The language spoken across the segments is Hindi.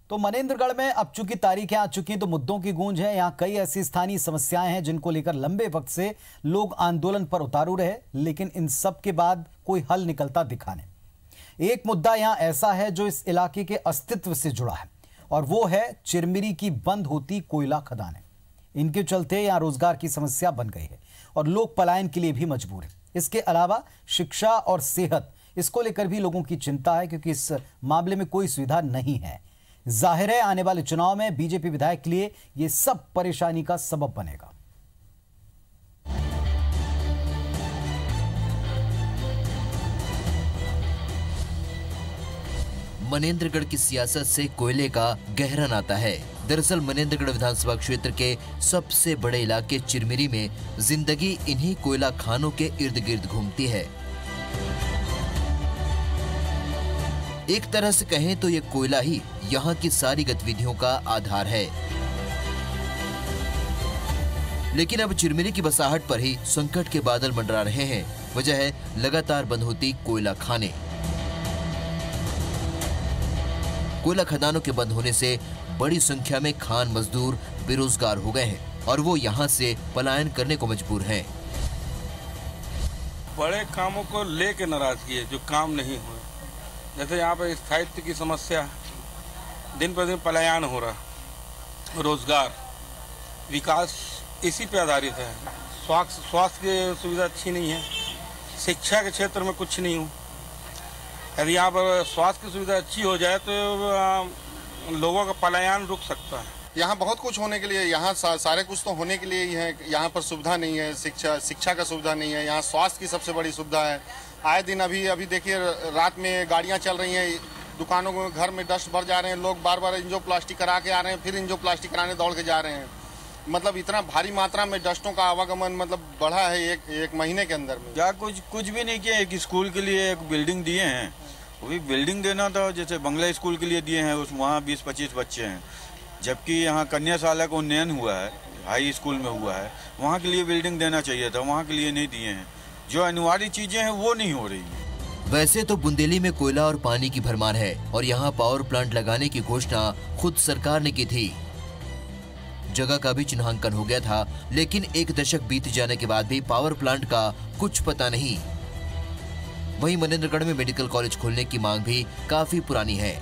तो मनेंद्रगढ़ में अब चूंकि तारीखें आ चुकी हैं तो मुद्दों की गूंज है। यहाँ कई ऐसी स्थानीय समस्याएं हैं जिनको लेकर लंबे वक्त से लोग आंदोलन पर उतारू रहे, लेकिन इन सब के बाद कोई हल निकलता दिखा नहीं। एक मुद्दा यहाँ ऐसा है जो इस इलाके के अस्तित्व से जुड़ा है और वो है चिरमिरी की बंद होती कोयला खदानें। इनके चलते यहाँ रोजगार की समस्या बन गई है और लोग पलायन के लिए भी मजबूर हैं। इसके अलावा शिक्षा और सेहत, इसको लेकर भी लोगों की चिंता है क्योंकि इस मामले में कोई सुविधा नहीं है। जाहिर है आने वाले चुनाव में बीजेपी विधायक के लिए यह सब परेशानी का सबब बनेगा। मनेंद्रगढ़ की सियासत से कोयले का गहरा नाता है। दरअसल मनेंद्रगढ़ विधानसभा क्षेत्र के सबसे बड़े इलाके चिरमिरी में जिंदगी इन्हीं कोयला खानों के इर्द गिर्द घूमती है। एक तरह से कहें तो ये कोयला ही यहाँ की सारी गतिविधियों का आधार है। लेकिन अब चिरमिरी की बसाहट पर ही संकट के बादल मंडरा रहे हैं। वजह है लगातार बंद होती कोयला खाने। कोयला खदानों के बंद होने से बड़ी संख्या में खान मजदूर बेरोजगार हो गए हैं और वो यहाँ से पलायन करने को मजबूर हैं। बड़े कामों को लेके नाराजगी है जो काम नहीं हुए। जैसे यहाँ पर स्थायित्व की समस्या, दिन पर दिन पलायन हो रहा, रोजगार, विकास इसी पे आधारित है। स्वास्थ्य की सुविधा अच्छी नहीं है, शिक्षा के क्षेत्र में कुछ नहीं हो। यदि यहाँ पर स्वास्थ्य की सुविधा अच्छी हो जाए तो लोगों का पलायन रुक सकता है। यहाँ बहुत कुछ होने के लिए, यहाँ सारे कुछ तो होने के लिए ही है। यहाँ पर सुविधा नहीं है, शिक्षा का सुविधा नहीं है। यहाँ स्वास्थ्य की सबसे बड़ी सुविधा है। आए दिन अभी देखिए रात में गाड़ियाँ चल रही हैं, दुकानों को घर में डस्ट भर जा रहे हैं, लोग बार बार इंजो प्लास्टिक करा के आ रहे हैं, फिर इंजो प्लास्टिक कराने दौड़ के जा रहे हैं। मतलब इतना भारी मात्रा में डस्टों का आवागमन मतलब बढ़ा है एक महीने के अंदर में। क्या कुछ भी नहीं किया। एक स्कूल के लिए एक बिल्डिंग दिए हैं, वही बिल्डिंग देना था। जैसे बंगला स्कूल के लिए दिए हैं, उस वहाँ 20-25 बच्चे हैं, जबकि यहाँ कन्या शाला का उन्नयन हुआ है, हाई स्कूल में हुआ है, वहाँ के लिए बिल्डिंग देना चाहिए था, वहाँ के लिए नहीं दिए हैं। जो अनिवार्य चीजें हैं वो नहीं हो रही हैं। वैसे तो बुंदेली में कोयला और पानी की भरमार है और यहाँ पावर प्लांट लगाने की घोषणा खुद सरकार ने की थी। जगह का भी चिन्हांकन हो गया था, लेकिन एक दशक बीत जाने के बाद भी पावर प्लांट का कुछ पता नहीं। वहीं मनेंद्रगढ़ में मेडिकल कॉलेज खोलने की मांग भी काफी पुरानी है।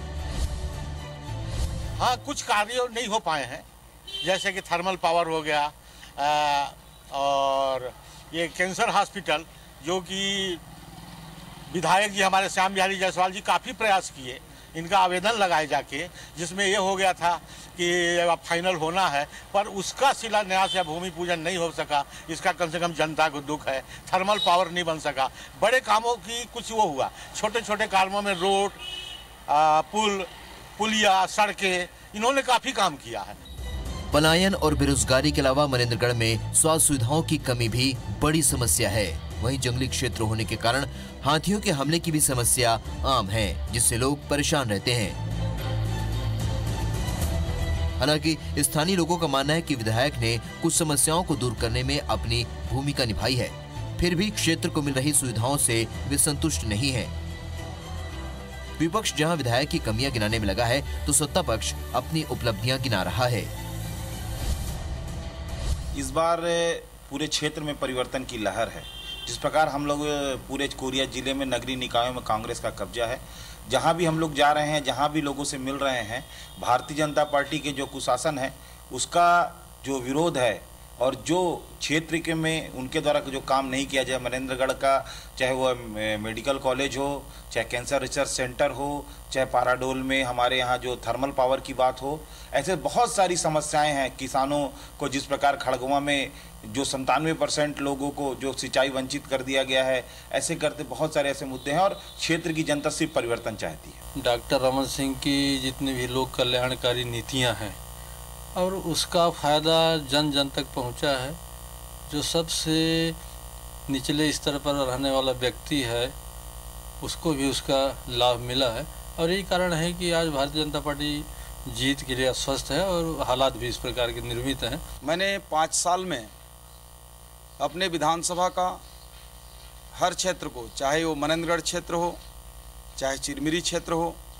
हाँ, कुछ कार्य नहीं हो पाए हैं, जैसे कि थर्मल पावर हो गया और ये कैंसर हॉस्पिटल, जो कि विधायक जी हमारे श्याम बिहारी जायसवाल जी काफ़ी प्रयास किए, इनका आवेदन लगाए जाके, जिसमें ये हो गया था कि अब फाइनल होना है, पर उसका शिलान्यास या भूमि पूजन नहीं हो सका। इसका कम से कम जनता को दुख है। थर्मल पावर नहीं बन सका। बड़े कामों की कुछ वो हुआ, छोटे छोटे कामों में रोड, पुलिया, सड़कें, इन्होंने काफ़ी काम किया है। पलायन और बेरोजगारी के अलावा मनेंद्रगढ़ में स्वास्थ्य सुविधाओं की कमी भी बड़ी समस्या है। वहीं जंगली क्षेत्र होने के कारण हाथियों के हमले की भी समस्या आम है, जिससे लोग परेशान रहते हैं। हालांकि स्थानीय लोगों का मानना है कि विधायक ने कुछ समस्याओं को दूर करने में अपनी भूमिका निभाई है, फिर भी क्षेत्र को मिल रही सुविधाओं से वे संतुष्ट नहीं है। विपक्ष जहां विधायक की कमियां गिनाने में लगा है, तो सत्ता पक्ष अपनी उपलब्धियां गिना रहा है। इस बार पूरे क्षेत्र में परिवर्तन की लहर है। जिस प्रकार हम लोग पूरे कोरिया जिले में नगरीय निकायों में कांग्रेस का कब्जा है, जहां भी हम लोग जा रहे हैं, जहां भी लोगों से मिल रहे हैं, भारतीय जनता पार्टी के जो कुशासन है उसका जो विरोध है और जो क्षेत्र के में उनके द्वारा जो काम नहीं किया जाए, मनेंद्रगढ़ का चाहे वो मेडिकल कॉलेज हो, चाहे कैंसर रिसर्च सेंटर हो, चाहे पाराडोल में हमारे यहाँ जो थर्मल पावर की बात हो, ऐसे बहुत सारी समस्याएं हैं। किसानों को जिस प्रकार खड़गवा में जो 97% लोगों को जो सिंचाई वंचित कर दिया गया है, ऐसे करते बहुत सारे ऐसे मुद्दे हैं और क्षेत्र की जनता सिर्फ परिवर्तन चाहती है। डॉक्टर रमन सिंह की जितनी भी लोक कल्याणकारी नीतियाँ हैं और उसका फ़ायदा जन जन तक पहुंचा है। जो सबसे निचले स्तर पर रहने वाला व्यक्ति है उसको भी उसका लाभ मिला है और यही कारण है कि आज भारतीय जनता पार्टी जीत के लिए आश्वस्त है और हालात भी इस प्रकार के निर्मित हैं। मैंने 5 साल में अपने विधानसभा का हर क्षेत्र को, चाहे वो मनेंद्रगढ़ क्षेत्र हो, चाहे चिरमिरी क्षेत्र हो,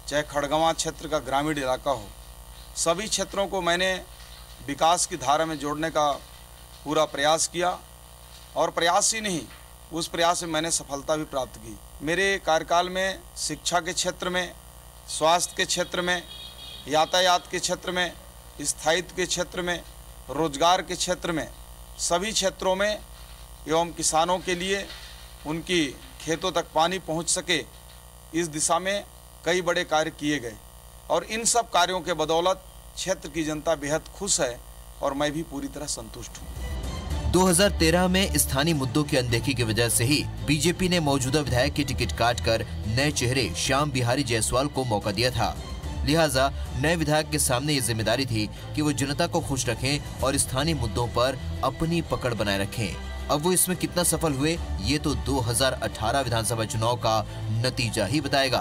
चाहे खड़गवां क्षेत्र का ग्रामीण इलाका हो, सभी क्षेत्रों को मैंने विकास की धारा में जोड़ने का पूरा प्रयास किया और प्रयास ही नहीं, उस प्रयास में मैंने सफलता भी प्राप्त की। मेरे कार्यकाल में शिक्षा के क्षेत्र में, स्वास्थ्य के क्षेत्र में, यातायात के क्षेत्र में, स्थायित्व के क्षेत्र में, रोजगार के क्षेत्र में, सभी क्षेत्रों में एवं किसानों के लिए उनकी खेतों तक पानी पहुंच सके, इस दिशा में कई बड़े कार्य किए गए और इन सब कार्यों के बदौलत क्षेत्र की जनता बेहद खुश है और मैं भी पूरी तरह संतुष्ट हूँ। 2013 में स्थानीय मुद्दों की अनदेखी की वजह से ही बीजेपी ने मौजूदा विधायक की टिकट काटकर नए चेहरे श्याम बिहारी जायसवाल को मौका दिया था। लिहाजा नए विधायक के सामने ये जिम्मेदारी थी कि वो जनता को खुश रखें और स्थानीय मुद्दों पर अपनी पकड़ बनाए रखें। अब वो इसमें कितना सफल हुए, ये तो 2018 विधानसभा चुनाव का नतीजा ही बताएगा।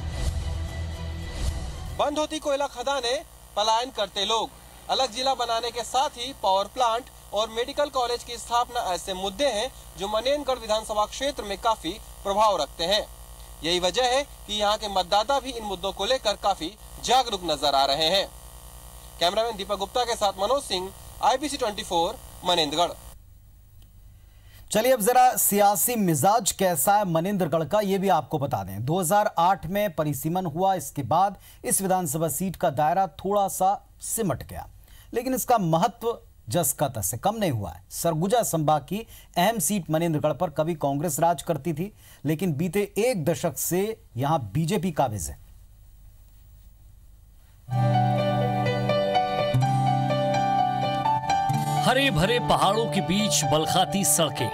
बंद होती कोयला खदानें, पलायन करते लोग, अलग जिला बनाने के साथ ही पावर प्लांट और मेडिकल कॉलेज की स्थापना ऐसे मुद्दे हैं जो मनेंद्रगढ़ विधानसभा क्षेत्र में काफी प्रभाव रखते हैं। यही वजह है कि यहाँ के मतदाता भी इन मुद्दों को लेकर काफी जागरूक नजर आ रहे हैं। कैमरामैन दीपक गुप्ता के साथ मनोज सिंह, IBC 24, मनेंद्रगढ़। चलिए अब जरा सियासी मिजाज कैसा है मनेंद्रगढ़ का, ये भी आपको बता दें। 2008 में परिसीमन हुआ, इसके बाद इस विधानसभा सीट का दायरा थोड़ा सा सिमट गया, लेकिन इसका महत्व जस का तस से कम नहीं हुआ है। सरगुजा संभाग की अहम सीट मनेंद्रगढ़ पर कभी कांग्रेस राज करती थी, लेकिन बीते एक दशक से यहां बीजेपी काबिज है। हरे भरे पहाड़ों के बीच बलखाती सड़कें,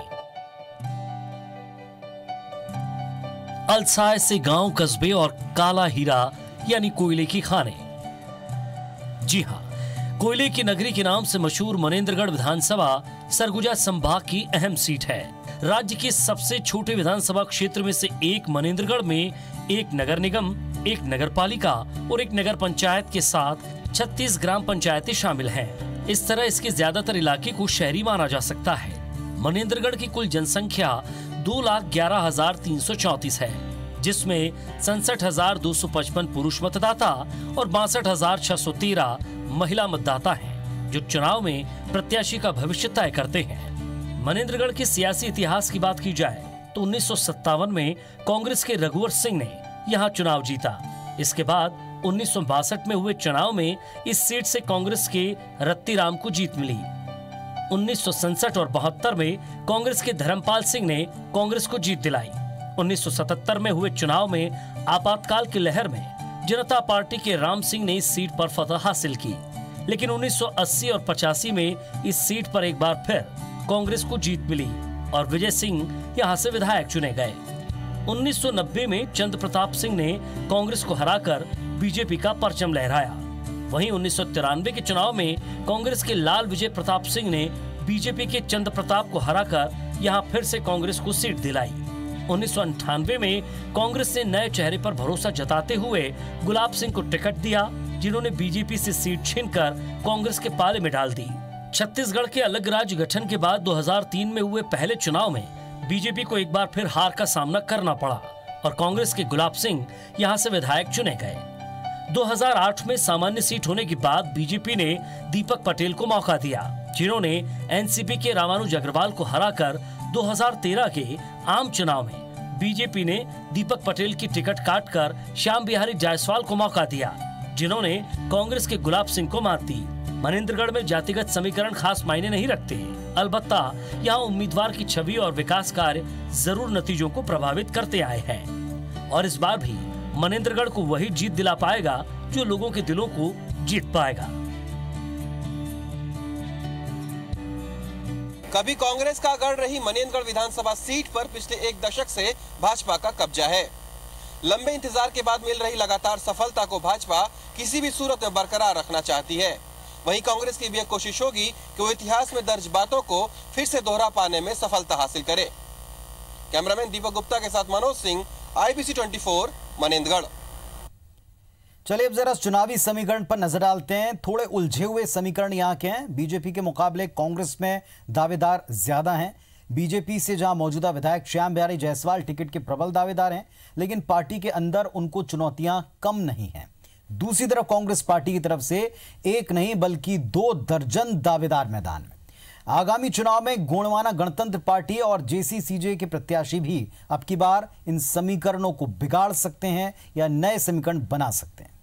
अलसाय से गांव कस्बे और काला हीरा यानी कोयले की खानें। जी हां, कोयले की नगरी के नाम से मशहूर मनेंद्रगढ़ विधानसभा सरगुजा संभाग की अहम सीट है। राज्य के सबसे छोटे विधानसभा क्षेत्र में से एक मनेंद्रगढ़ में एक नगर निगम, एक नगर पालिका और एक नगर पंचायत के साथ 36 ग्राम पंचायतें शामिल हैं। इस तरह इसके ज्यादातर इलाके को शहरी माना जा सकता है। मनेंद्रगढ़ की कुल जनसंख्या 2,11,334 है, जिसमें 67,255 पुरुष मतदाता और 62,613 महिला मतदाता हैं, जो चुनाव में प्रत्याशी का भविष्य तय करते हैं। मनेंद्रगढ़ के सियासी इतिहास की बात की जाए तो 1957 में कांग्रेस के रघुवर सिंह ने यहाँ चुनाव जीता। इसके बाद 1962 में हुए चुनाव में इस सीट से कांग्रेस के रत्तीराम को जीत मिली। 1967 और 72 में कांग्रेस के धर्मपाल सिंह ने कांग्रेस को जीत दिलाई। 1977 में हुए चुनाव में आपातकाल की लहर में जनता पार्टी के राम सिंह ने इस सीट पर फतह हासिल की, लेकिन 1980 और 85 में इस सीट पर एक बार फिर कांग्रेस को जीत मिली और विजय सिंह यहां से विधायक चुने गए। 1990 में चंद्र प्रताप सिंह ने कांग्रेस को हराकर बीजेपी का परचम लहराया। वहीं 1993 के चुनाव में कांग्रेस के लाल विजय प्रताप सिंह ने बीजेपी के चंद्र प्रताप को हराकर यहां फिर से कांग्रेस को सीट दिलाई। 1998 में कांग्रेस ने नए चेहरे पर भरोसा जताते हुए गुलाब सिंह को टिकट दिया, जिन्होंने बीजेपी से सीट छीनकर कांग्रेस के पाले में डाल दी। छत्तीसगढ़ के अलग राज्य गठन के बाद 2003 में हुए पहले चुनाव में बीजेपी को एक बार फिर हार का सामना करना पड़ा और कांग्रेस के गुलाब सिंह यहां से विधायक चुने गए। 2008 में सामान्य सीट होने के बाद बीजेपी ने दीपक पटेल को मौका दिया, जिन्होंने एनसीपी के रामानुज अग्रवाल को हराकर 2013 के आम चुनाव में बीजेपी ने दीपक पटेल की टिकट काटकर श्याम बिहारी जायसवाल को मौका दिया, जिन्होंने कांग्रेस के गुलाब सिंह को मात दी। मनेंद्रगढ़ में जातिगत समीकरण खास मायने नहीं रखते हैं, अलबत्ता यहाँ उम्मीदवार की छवि और विकास कार्य जरूर नतीजों को प्रभावित करते आए हैं और इस बार भी मनेंद्रगढ़ को वही जीत दिला पाएगा जो लोगों के दिलों को जीत पाएगा। कभी कांग्रेस का गढ़ रही मनेंद्रगढ़ विधानसभा सीट पर पिछले एक दशक से भाजपा का कब्जा है। लंबे इंतजार के बाद मिल रही लगातार सफलता को भाजपा किसी भी सूरत में बरकरार रखना चाहती है। वहीं कांग्रेस की भी एक कोशिश होगी कि वो इतिहास में दर्ज बातों को फिर से दोहरा पाने में सफलता हासिल करे। कैमरामैन दीपक गुप्ता के साथ मनोज सिंह, IBC 24, मनेंद्रगढ़। चलिए अब जरा चुनावी समीकरण पर नजर डालते हैं। थोड़े उलझे हुए समीकरण यहाँ के हैं। बीजेपी के मुकाबले कांग्रेस में दावेदार ज्यादा हैं। बीजेपी से जहां मौजूदा विधायक श्याम बिहारी जायसवाल टिकट के प्रबल दावेदार हैं, लेकिन पार्टी के अंदर उनको चुनौतियां कम नहीं हैं। दूसरी तरफ कांग्रेस पार्टी की तरफ से एक नहीं बल्कि 2 दर्जन दावेदार मैदान में। आगामी चुनाव में गोंडवाना गणतंत्र पार्टी और जेसीसीजे के प्रत्याशी भी अब की बार इन समीकरणों को बिगाड़ सकते हैं या नए समीकरण बना सकते हैं।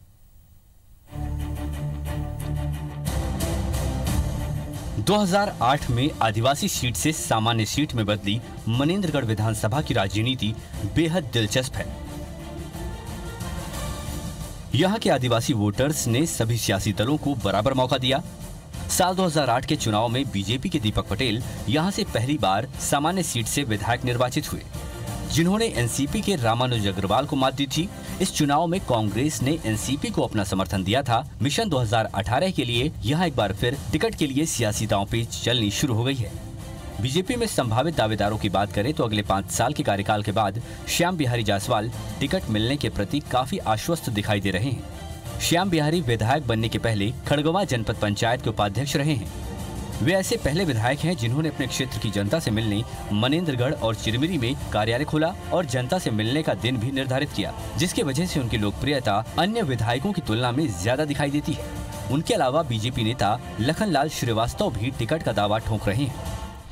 2008 में आदिवासी सीट से सामान्य सीट में बदली मनेंद्रगढ़ विधानसभा की राजनीति बेहद दिलचस्प है। यहां के आदिवासी वोटर्स ने सभी सियासी दलों को बराबर मौका दिया। साल 2008 के चुनाव में बीजेपी के दीपक पटेल यहां से पहली बार सामान्य सीट से विधायक निर्वाचित हुए, जिन्होंने एनसीपी के रामानुज अग्रवाल को मात दी थी। इस चुनाव में कांग्रेस ने एनसीपी को अपना समर्थन दिया था। मिशन 2018 के लिए यहां एक बार फिर टिकट के लिए सियासी दांवपेच चलनी शुरू हो गई है। बीजेपी में संभावित दावेदारों की बात करें तो अगले 5 साल के कार्यकाल के बाद श्याम बिहारी जायसवाल टिकट मिलने के प्रति काफी आश्वस्त दिखाई दे रहे हैं। श्याम बिहारी विधायक बनने के पहले खड़गवां जनपद पंचायत के उपाध्यक्ष रहे हैं। वे ऐसे पहले विधायक हैं जिन्होंने अपने क्षेत्र की जनता से मिलने मनेंद्रगढ़ और चिरमिरी में कार्यालय खोला और जनता से मिलने का दिन भी निर्धारित किया, जिसकी वजह से उनकी लोकप्रियता अन्य विधायकों की तुलना में ज्यादा दिखाई देती है। उनके अलावा बीजेपी नेता लखनलाल श्रीवास्तव भी टिकट का दावा ठोक रहे हैं।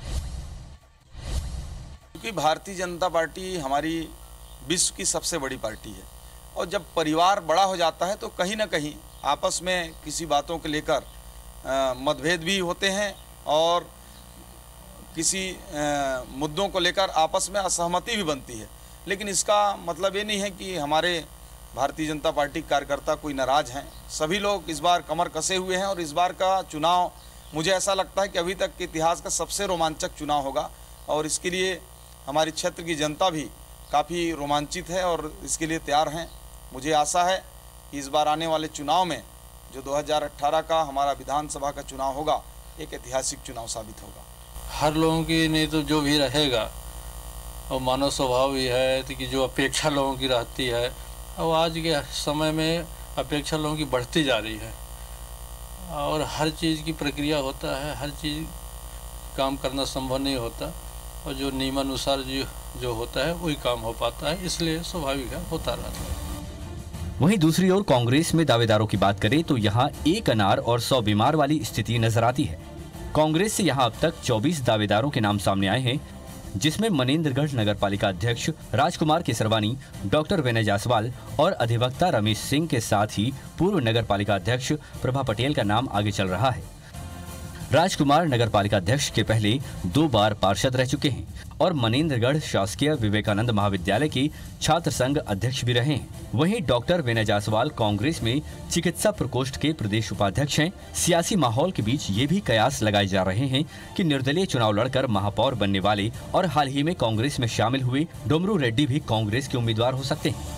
क्योंकि भारतीय जनता पार्टी हमारी विश्व की सबसे बड़ी पार्टी है और जब परिवार बड़ा हो जाता है तो कहीं ना कहीं आपस में किसी बातों को लेकर मतभेद भी होते हैं और किसी मुद्दों को लेकर आपस में असहमति भी बनती है। लेकिन इसका मतलब ये नहीं है कि हमारे भारतीय जनता पार्टी कार्यकर्ता कोई नाराज़ हैं। सभी लोग इस बार कमर कसे हुए हैं और इस बार का चुनाव मुझे ऐसा लगता है कि अभी तक के इतिहास का सबसे रोमांचक चुनाव होगा और इसके लिए हमारी क्षेत्र की जनता भी काफ़ी रोमांचित है और इसके लिए तैयार हैं। मुझे आशा है कि इस बार आने वाले चुनाव में जो 2018 का हमारा विधानसभा का चुनाव होगा एक ऐतिहासिक चुनाव साबित होगा। हर लोगों की नहीं तो जो भी रहेगा और मानव स्वभाव ही है कि जो अपेक्षा लोगों की रहती है और आज के समय में अपेक्षा लोगों की बढ़ती जा रही है और हर चीज़ की प्रक्रिया होता है, हर चीज़ काम करना संभव नहीं होता और जो नियमानुसार जो होता है वही काम हो पाता है, इसलिए स्वाभाविक है होता रहता है। वहीं दूसरी ओर कांग्रेस में दावेदारों की बात करें तो यहां 1 अनार और 100 बीमार वाली स्थिति नजर आती है। कांग्रेस से यहां अब तक 24 दावेदारों के नाम सामने आए हैं, जिसमें मनेंद्रगढ़ नगर पालिका अध्यक्ष राजकुमार केसरवानी, डॉक्टर विनय जायसवाल और अधिवक्ता रमेश सिंह के साथ ही पूर्व नगर पालिका अध्यक्ष प्रभा पटेल का नाम आगे चल रहा है। राजकुमार नगर पालिका अध्यक्ष के पहले 2 बार पार्षद रह चुके हैं और मनेंद्रगढ़ शासकीय विवेकानंद महाविद्यालय के छात्र संघ अध्यक्ष भी रहे हैं। वहीं डॉक्टर विनय जायसवाल कांग्रेस में चिकित्सा प्रकोष्ठ के प्रदेश उपाध्यक्ष हैं। सियासी माहौल के बीच ये भी कयास लगाए जा रहे हैं कि निर्दलीय चुनाव लड़कर महापौर बनने वाले और हाल ही में कांग्रेस में शामिल हुए डोमरू रेड्डी भी कांग्रेस के उम्मीदवार हो सकते हैं।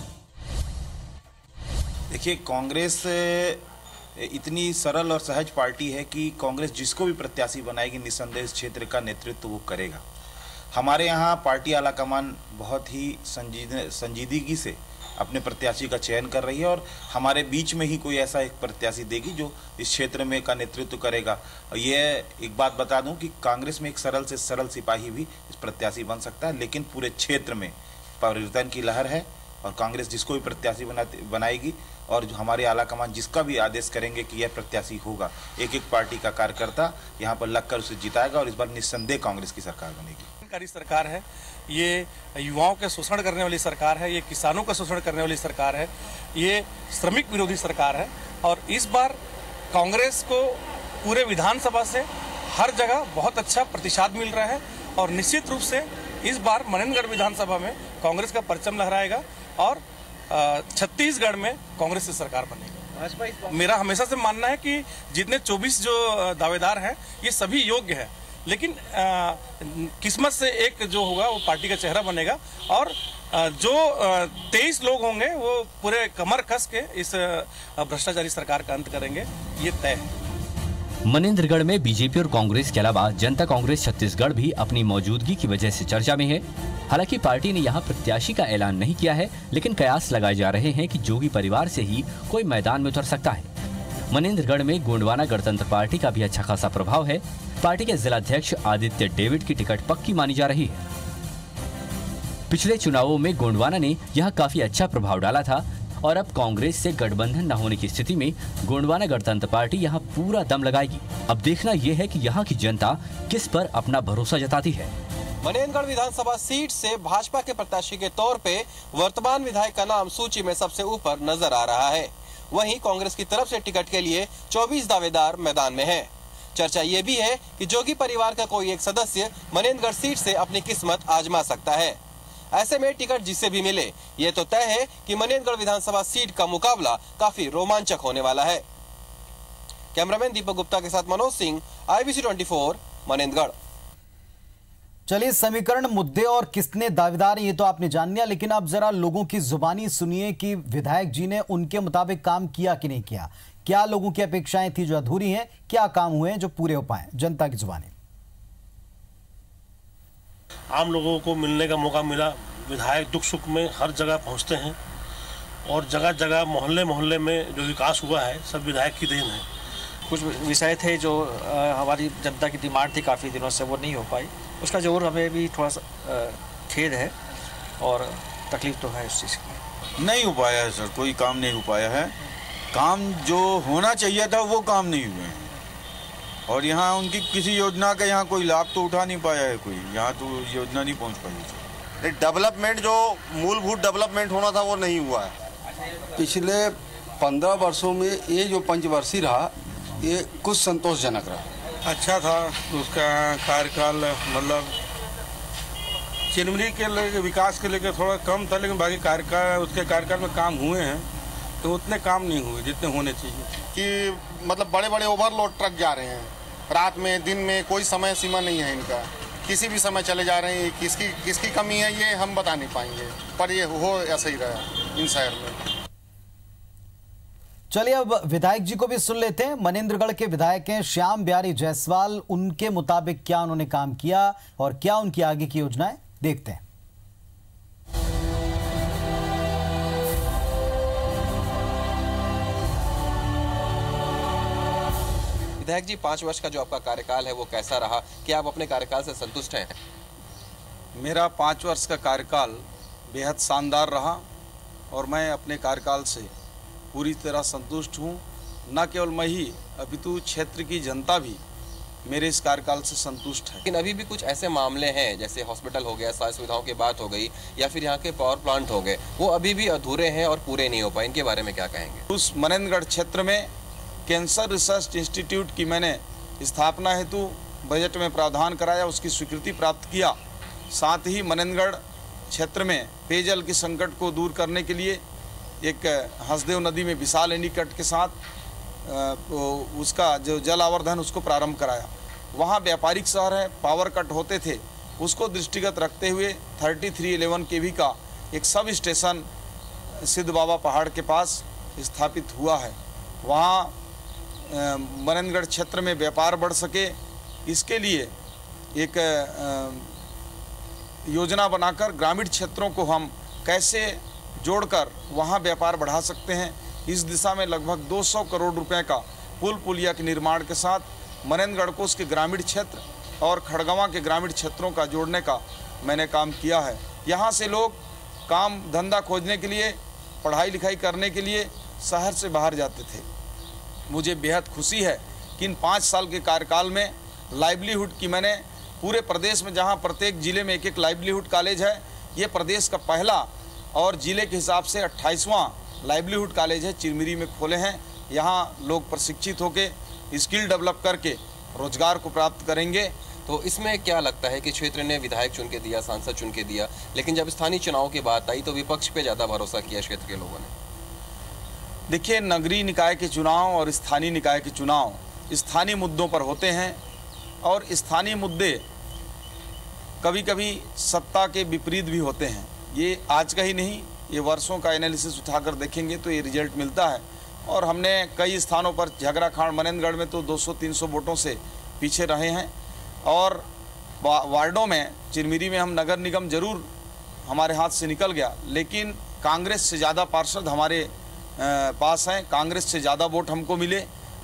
देखिए, कांग्रेस इतनी सरल और सहज पार्टी है कि कांग्रेस जिसको भी प्रत्याशी बनाएगी निस्संदेह क्षेत्र का नेतृत्व वो करेगा। हमारे यहाँ पार्टी आलाकमान बहुत ही संजीदगी से अपने प्रत्याशी का चयन कर रही है और हमारे बीच में ही कोई ऐसा एक प्रत्याशी देगी जो इस क्षेत्र में का नेतृत्व करेगा। ये एक बात बता दूं कि कांग्रेस में एक सरल से सरल सिपाही भी इस प्रत्याशी बन सकता है, लेकिन पूरे क्षेत्र में परिवर्तन की लहर है और कांग्रेस जिसको भी प्रत्याशी बनाएगी और जो हमारे आलाकमान जिसका भी आदेश करेंगे कि यह प्रत्याशी होगा, एक एक पार्टी का कार्यकर्ता यहाँ पर लगकर उसे जिताएगा और इस बार निस्संदेह कांग्रेस की सरकार बनेगी। सरकार है, ये युवाओं के शोषण करने वाली सरकार है, ये किसानों का शोषण करने वाली सरकार है, ये श्रमिक विरोधी सरकार है और इस बार कांग्रेस को पूरे विधानसभा से हर जगह बहुत अच्छा प्रतिशत मिल रहा है और निश्चित रूप से इस बार मनेंद्रगढ़ विधानसभा में कांग्रेस का परचम लहराएगा और छत्तीसगढ़ में कांग्रेस की सरकार बनेगी। मेरा हमेशा से मानना है कि जितने 24 जो दावेदार हैं ये सभी योग्य हैं, लेकिन किस्मत से एक जो होगा वो पार्टी का चेहरा बनेगा और जो 23 लोग होंगे वो पूरे कमर कस के इस भ्रष्टाचारी सरकार का अंत करेंगे, ये तय है। मनेंद्रगढ़ में बीजेपी और कांग्रेस के अलावा जनता कांग्रेस छत्तीसगढ़ भी अपनी मौजूदगी की वजह से चर्चा में है। हालांकि पार्टी ने यहां प्रत्याशी का ऐलान नहीं किया है, लेकिन कयास लगाए जा रहे हैं कि जोगी परिवार से ही कोई मैदान में उतर सकता है। मनेंद्रगढ़ में गोंडवाना गणतंत्र पार्टी का भी अच्छा खासा प्रभाव है। पार्टी के जिलाध्यक्ष आदित्य डेविड की टिकट पक्की मानी जा रही है। पिछले चुनावों में गोंडवाना ने यहां काफी अच्छा प्रभाव डाला था और अब कांग्रेस से गठबंधन न होने की स्थिति में गोंडवाना गणतंत्र पार्टी यहां पूरा दम लगाएगी। अब देखना यह है कि यहां की जनता किस पर अपना भरोसा जताती है। मनेंद्रगढ़ विधानसभा सीट से भाजपा के प्रत्याशी के तौर पे वर्तमान विधायक का नाम सूची में सबसे ऊपर नजर आ रहा है। वहीं कांग्रेस की तरफ से टिकट के लिए 24 दावेदार मैदान में हैं। चर्चा ये भी है कि जोगी परिवार का कोई एक सदस्य मनेंद्रगढ़ सीट से अपनी किस्मत आजमा सकता है। ऐसे में टिकट जिससे भी मिले, ये तो तय है कि मनेंद्रगढ़ विधानसभा सीट का मुकाबला काफी रोमांचक होने वाला है। कैमरामैन दीपक गुप्ता के साथ मनोज सिंह, IBC 24, मनेंद्रगढ़। चलिए, समीकरण, मुद्दे और किसने दावेदार ये तो आपने जान लिया, लेकिन अब जरा लोगों की जुबानी सुनिए कि विधायक जी ने उनके मुताबिक काम किया कि नहीं किया। क्या लोगों की अपेक्षाएं थी जो अधूरी हैं, क्या काम हुए हैं जो पूरे हो पाए। जनता की जुबानी। आम लोगों को मिलने का मौका मिला। विधायक दुख सुख में हर जगह पहुंचते हैं और जगह जगह मोहल्ले मोहल्ले में जो विकास हुआ है सब विधायक की देन है। कुछ विषय थे जो हमारी जनता की डिमांड थी काफ़ी दिनों से, वो नहीं हो पाई। उसका जरूर हमें भी थोड़ा सा खेद है और तकलीफ तो है इस चीज़ की। नहीं हो पाया है सर, कोई काम नहीं हो पाया है। काम जो होना चाहिए था वो काम नहीं हुए हैं और यहाँ उनकी किसी योजना का यहाँ कोई लाभ तो उठा नहीं पाया है कोई, यहाँ तो योजना नहीं पहुँच पाई। डेवलपमेंट जो मूलभूत डेवलपमेंट होना था वो नहीं हुआ है। पिछले 15 वर्षों में ये जो पंचवर्षीय रहा ये कुछ संतोषजनक रहा। अच्छा था उसका कार्यकाल, मतलब चिरमिरी के विकास के लेकर थोड़ा कम था, लेकिन बाकी कार्यकाल उसके कार्यकाल में काम हुए हैं तो उतने काम नहीं हुए जितने होने चाहिए। कि मतलब बड़े बड़े ओवरलोड ट्रक जा रहे हैं रात में दिन में, कोई समय सीमा नहीं है इनका, किसी भी समय चले जा रहे हैं। किसकी कमी है ये हम बता नहीं पाएंगे, पर ये हो ऐसा ही रहा इन शहर में। चलिए, अब विधायक जी को भी सुन लेते हैं। मनेंद्रगढ़ के विधायक हैं श्याम बिहारी जायसवाल। उनके मुताबिक क्या उन्होंने काम किया और क्या उनकी आगे की योजनाएं, देखते हैं। विधायक जी, 5 वर्ष का जो आपका कार्यकाल है वो कैसा रहा? क्या आप अपने कार्यकाल से संतुष्ट हैं? मेरा 5 वर्ष का कार्यकाल बेहद शानदार रहा और मैं अपने कार्यकाल से पूरी तरह संतुष्ट हूँ। न केवल मैं ही अपितु क्षेत्र की जनता भी मेरे इस कार्यकाल से संतुष्ट है। लेकिन अभी भी कुछ ऐसे मामले हैं जैसे हॉस्पिटल हो गया, स्वास्थ्य सुविधाओं की बात हो गई, या फिर यहाँ के पावर प्लांट हो गए, वो अभी भी अधूरे हैं और पूरे नहीं हो पाए। इनके बारे में क्या कहेंगे? उस मनेंद्रगढ़ क्षेत्र में कैंसर रिसर्च इंस्टीट्यूट की मैंने स्थापना हेतु बजट में प्रावधान कराया, उसकी स्वीकृति प्राप्त किया। साथ ही मनेंद्रगढ़ क्षेत्र में पेयजल की संकट को दूर करने के लिए एक हंसदेव नदी में विशाल एनीकट के साथ उसका जो जल आवर्धन उसको प्रारंभ कराया। वहाँ व्यापारिक शहर है, पावर कट होते थे, उसको दृष्टिगत रखते हुए 3311 kV का एक सब स्टेशन सिद्ध बाबा पहाड़ के पास स्थापित हुआ है। वहाँ मनेंद्रगढ़ क्षेत्र में व्यापार बढ़ सके, इसके लिए एक योजना बनाकर ग्रामीण क्षेत्रों को हम कैसे जोड़कर वहाँ व्यापार बढ़ा सकते हैं, इस दिशा में लगभग 200 करोड़ रुपए का पुल पुलिया के निर्माण के साथ मनेंद्रगढ़ को उसके ग्रामीण क्षेत्र और खड़गवां के ग्रामीण क्षेत्रों का जोड़ने का मैंने काम किया है। यहाँ से लोग काम धंधा खोजने के लिए, पढ़ाई लिखाई करने के लिए शहर से बाहर जाते थे। मुझे बेहद खुशी है कि इन 5 साल के कार्यकाल में लाइवलीहुड की मैंने पूरे प्रदेश में, जहाँ प्रत्येक जिले में एक लाइवलीहुड कॉलेज है, ये प्रदेश का पहला और जिले के हिसाब से 28वां लाइवलीहुड कॉलेज है, चिरमिरी में खोले हैं। यहाँ लोग प्रशिक्षित होकर स्किल डेवलप करके रोजगार को प्राप्त करेंगे। तो इसमें क्या लगता है कि क्षेत्र ने विधायक चुन के दिया, सांसद चुन के दिया, लेकिन जब स्थानीय चुनाव की बात आई तो विपक्ष पे ज़्यादा भरोसा किया क्षेत्र के लोगों ने? देखिए, नगरीय निकाय के चुनाव और स्थानीय निकाय के चुनाव स्थानीय मुद्दों पर होते हैं और स्थानीय मुद्दे कभी कभी सत्ता के विपरीत भी होते हैं। ये आज का ही नहीं, ये वर्षों का एनालिसिस उठाकर देखेंगे तो ये रिजल्ट मिलता है। और हमने कई स्थानों पर झगड़ा मनेंद्रगढ़ में तो 200-300 वोटों से पीछे रहे हैं और वार्डों में, चिरमिरी में हम नगर निगम जरूर हमारे हाथ से निकल गया, लेकिन कांग्रेस से ज़्यादा पार्षद हमारे पास हैं, कांग्रेस से ज़्यादा वोट हमको मिले।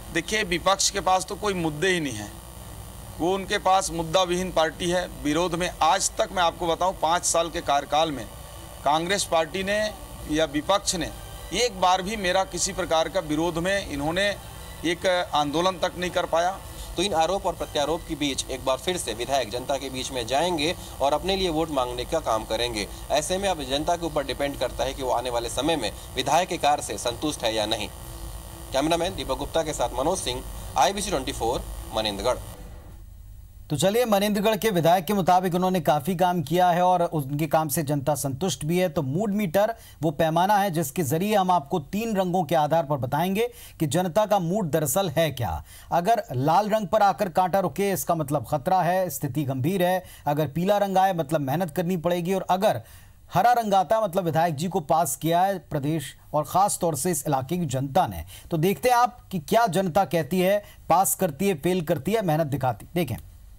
देखिए, विपक्ष के पास तो कोई मुद्दे ही नहीं है, वो उनके पास मुद्दा विहीन पार्टी है। विरोध में आज तक मैं आपको बताऊं 5 साल के कार्यकाल में कांग्रेस पार्टी ने या विपक्ष ने एक बार भी मेरा किसी प्रकार का विरोध में इन्होंने एक आंदोलन तक नहीं कर पाया। तो इन आरोप और प्रत्यारोप के बीच एक बार फिर से विधायक जनता के बीच में जाएंगे और अपने लिए वोट मांगने का काम करेंगे। ऐसे में अब जनता के ऊपर डिपेंड करता है कि वो आने वाले समय में विधायक के कार्य से संतुष्ट है या नहीं। कैमरामैन दीपक गुप्ता के साथ मनोज सिंह, IBC 24, मनेंद्रगढ़। तो चलिए, मनेंद्रगढ़ के विधायक के मुताबिक उन्होंने काफी काम किया है और उनके काम से जनता संतुष्ट भी है। तो मूड मीटर वो पैमाना है जिसके जरिए हम आपको 3 रंगों के आधार पर बताएंगे कि जनता का मूड दरअसल है क्या। अगर लाल रंग पर आकर कांटा रुके इसका मतलब खतरा है, स्थिति गंभीर है। अगर पीला रंग आए मतलब मेहनत करनी पड़ेगी, और अगर हरा रंग आता मतलब विधायक जी को पास किया है प्रदेश और खास तौर से इस इलाके की जनता ने। तो देखते हैं आप कि क्या जनता कहती है, पास करती है, फेल करती है, मेहनत दिखाती। देखें।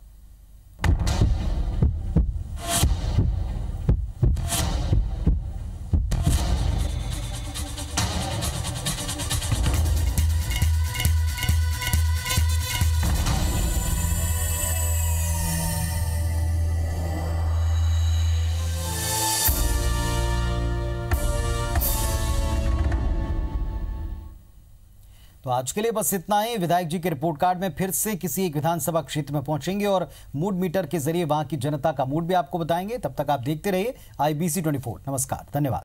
तो आज के लिए बस इतना ही। विधायक जी के रिपोर्ट कार्ड में फिर से किसी एक विधानसभा क्षेत्र में पहुंचेंगे और मूड मीटर के जरिए वहां की जनता का मूड भी आपको बताएंगे। तब तक आप देखते रहिए IBC 24। नमस्कार, धन्यवाद।